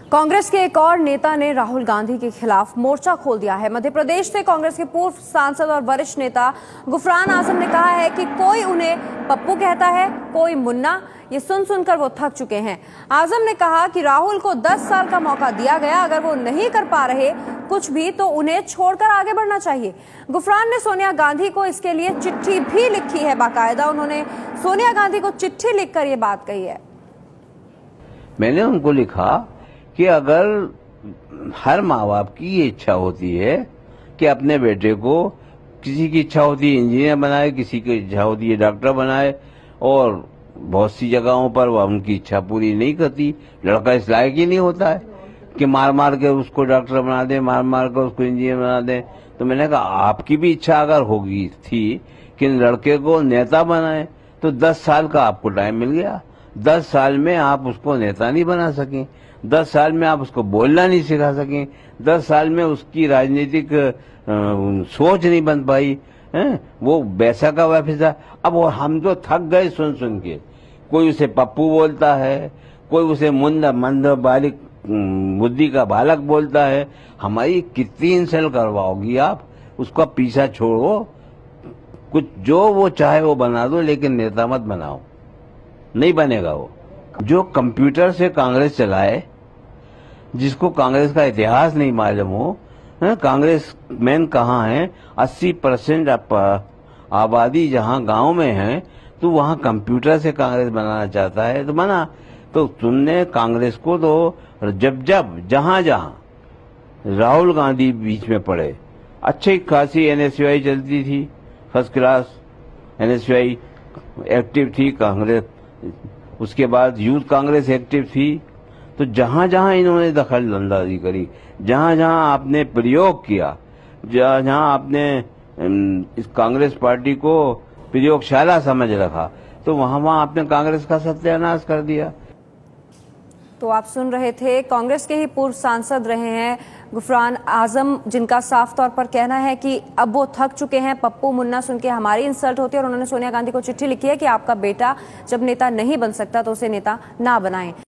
कांग्रेस के एक और नेता ने राहुल गांधी के खिलाफ मोर्चा खोल दिया है। मध्य प्रदेश से कांग्रेस के पूर्व सांसद और वरिष्ठ नेता गुफरान आजम ने कहा है कि कोई उन्हें पप्पू कहता है, कोई मुन्ना। ये सुनकर वो थक चुके हैं। आजम ने कहा कि राहुल को 10 साल का मौका दिया गया, अगर वो नहीं कर पा रहे कुछ भी तो उन्हें छोड़कर आगे बढ़ना चाहिए। गुफरान ने सोनिया गांधी को इसके लिए चिट्ठी भी लिखी है। बाकायदा उन्होंने सोनिया गांधी को चिट्ठी लिखकर ये बात कही है। मैंने उनको लिखा कि अगर हर माँ बाप की ये इच्छा होती है कि अपने बेटे को, किसी की इच्छा होती है इंजीनियर बनाए, किसी की इच्छा होती है डॉक्टर बनाए, और बहुत सी जगहों पर वह उनकी इच्छा पूरी नहीं करती। लड़का इस लायक ही नहीं होता है कि मार मार के उसको डॉक्टर बना दे, मार मार के उसको इंजीनियर बना दे। तो मैंने कहा आपकी भी इच्छा अगर होगी थी कि लड़के को नेता बनाए तो 10 साल का आपको टाइम मिल गया। 10 साल में आप उसको नेता नहीं बना सकें, 10 साल में आप उसको बोलना नहीं सिखा सकें, 10 साल में उसकी राजनीतिक सोच नहीं बन पाई है, वो वैसा का वैसा। अब हम तो थक गए सुन के। कोई उसे पप्पू बोलता है, कोई उसे मंद बालिक बुद्धि का बालक बोलता है। हमारी कितनी इंसल्ट करवाओगी आप? उसका पीछा छोड़ो, कुछ जो वो चाहे वो बना दो, लेकिन नेता मत बनाओ। नहीं बनेगा वो। जो कंप्यूटर से कांग्रेस चलाए, जिसको कांग्रेस का इतिहास नहीं मालूम हो, कांग्रेस मैन कहाँ है? 80% आबादी जहाँ गांव में है, तो वहाँ कंप्यूटर से कांग्रेस बनाना चाहता है तो बना। तो तुमने कांग्रेस को तो जहाँ राहुल गांधी बीच में पड़े, अच्छी खासी एनएसयूआई चलती थी, फर्स्ट क्लास एनएसयूआई एक्टिव थी कांग्रेस। उसके बाद यूथ कांग्रेस एक्टिव थी। तो जहां जहां इन्होंने दखल अंदाजी करी, जहां जहां आपने प्रयोग किया, जहां जहां आपने इस कांग्रेस पार्टी को प्रयोगशाला समझ रखा, तो वहां आपने कांग्रेस का सत्यानाश कर दिया। तो आप सुन रहे थे, कांग्रेस के ही पूर्व सांसद रहे हैं गुफरान आजम, जिनका साफ तौर पर कहना है कि अब वो थक चुके हैं। पप्पू मुन्ना सुन के हमारी इंसल्ट होती है, और उन्होंने सोनिया गांधी को चिट्ठी लिखी है कि आपका बेटा जब नेता नहीं बन सकता तो उसे नेता ना बनाएं।